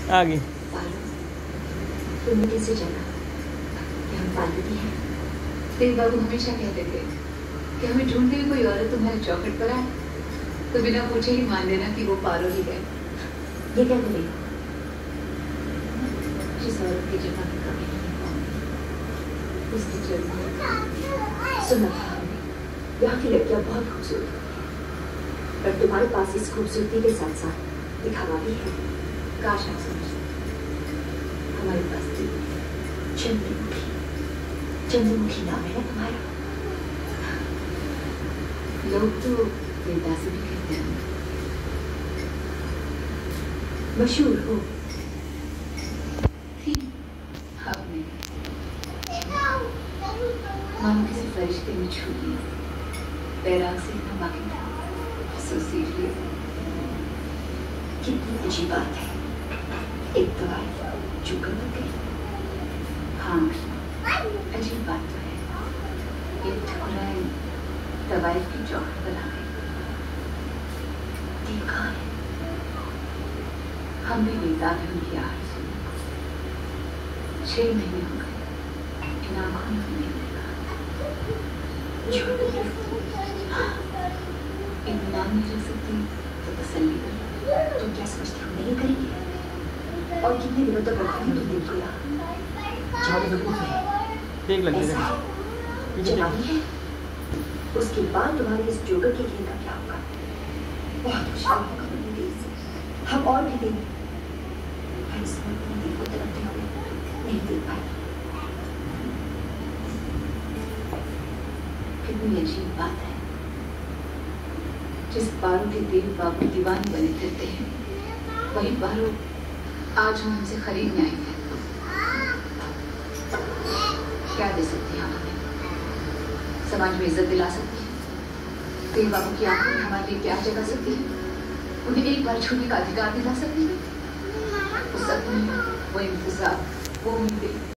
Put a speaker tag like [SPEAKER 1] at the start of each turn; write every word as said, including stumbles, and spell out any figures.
[SPEAKER 1] आ गई।
[SPEAKER 2] तुमने कैसे जाना कि हम पार्वती हैं? तेरे बाबू हमेशा कहते थे कि हमें ढूंढते हुए कोई औरत तुम्हारे चौखट पर आए तो बिना पूछे ही मान लेना कि वो पारो ही है। ये क्या करेगा? जिस औरत की जगह में कभी नहीं पाऊंगी उसकी जगह सुना था हमने, यहाँ की लड़कियां बहुत खूबसूरत होती हैं, पर तुम्हारे पास इस खूबसूरती के साथ साथ दिखावा भी है। काश आप समझते, हमारे पास चंद्रमुखी चंद्रमुखी नाम है ना तुम्हारा। लोग तो देवदासी भी कहते हैं, मशहूर हो अब नहीं। मानो किसी फरिश्ते में छू लिया, पैराग से इतना बाकी था सो सीख लिया। कितनी अजीब बात है, एक दवाई चूकर बन गई। हाँ अजीब बात तो है, एक ठुकराई दवाई की चौखट पर आ गई। देखा है, हम भी बेताब हैं उनकी आहट सुनने को। छह महीने हो गए इन आंखों ने नहीं देखा। इन नाम नहीं रख सकती तो तसल्ली कर। तुम क्या समझते हो नहीं करेंगे? और कितने दिनों तक रखोगे तुम दिल को यहाँ?
[SPEAKER 1] देख लेंगे
[SPEAKER 2] जवाबी है। उसके बाद तुम्हारे इस जोकर के खेल का क्या होगा? बहुत खुशहाल होगा मेरे दिल से। हम और भी देंगे, पर इस वक्त अपने दिल को तड़पते हुए नहीं देख पाए। कितनी अजीब बात है, जिस पारो के देव बाबू दीवाने बने फिरते हैं वही पारो आज हम हमसे खरीदने आई है। क्या दे सकती हैं आप हमें? समाज में इज्जत दिला सकती है, देव बाबू की आंखों में हमारे लिए प्यार जगा सकती है, उन्हें एक बार छूने का अधिकार दिला सकती है। वो सब नहीं, वो इंतजार, वो उम्मीदें।